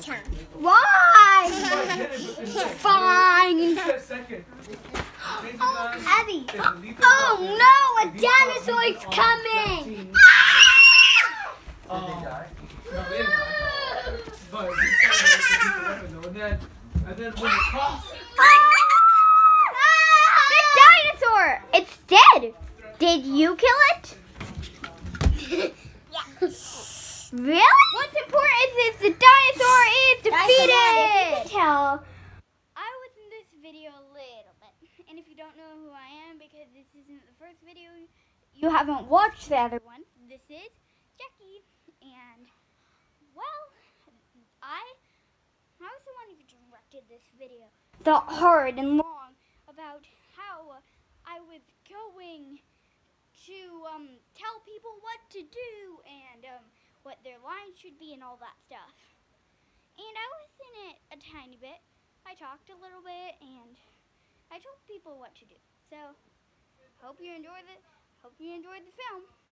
time. Why? Fine. Oh, Abby. Oh no, a dinosaur is coming. Did they die? No, they didn't die. But he started to weapon though, and then when the cops. The dinosaur! It's dead! Did you kill it? Yes. Really? What's important is the dinosaur is defeated! Tell. I was in this video a little bit. And if you don't know who I am, because this isn't the first video, you haven't watched the other one. This is Jackie. And, well, I was the one who directed this video. The hard and long about how I was going to tell people what to do and what their lines should be and all that stuff. And I was in it a tiny bit. I talked a little bit and I told people what to do. So, hope you enjoyed the film.